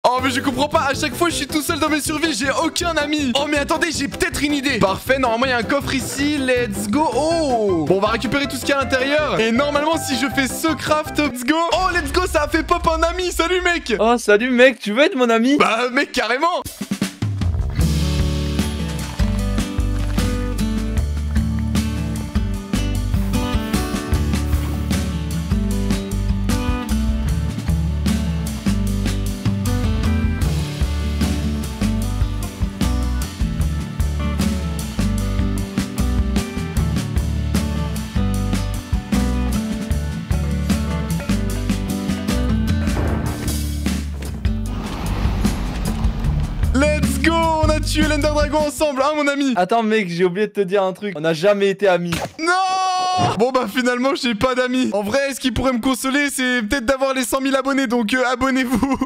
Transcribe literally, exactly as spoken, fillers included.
Oh mais je comprends pas, à chaque fois je suis tout seul dans mes survies, j'ai aucun ami. Oh mais attendez, j'ai peut-être une idée. Parfait, normalement il y a un coffre ici, let's go. Oh, bon on va récupérer tout ce qu'il y a à l'intérieur. Et normalement si je fais ce craft, let's go. Oh let's go, ça a fait pop un ami. Salut mec. Oh salut mec, tu veux être mon ami? Bah mec carrément. Let's go, on a tué l'Ender Dragon ensemble, hein mon ami. Attends mec, j'ai oublié de te dire un truc. On n'a jamais été amis. Non. Bon bah finalement j'ai pas d'amis. En vrai, ce qui pourrait me consoler, c'est peut-être d'avoir les cent mille abonnés, donc euh, abonnez-vous.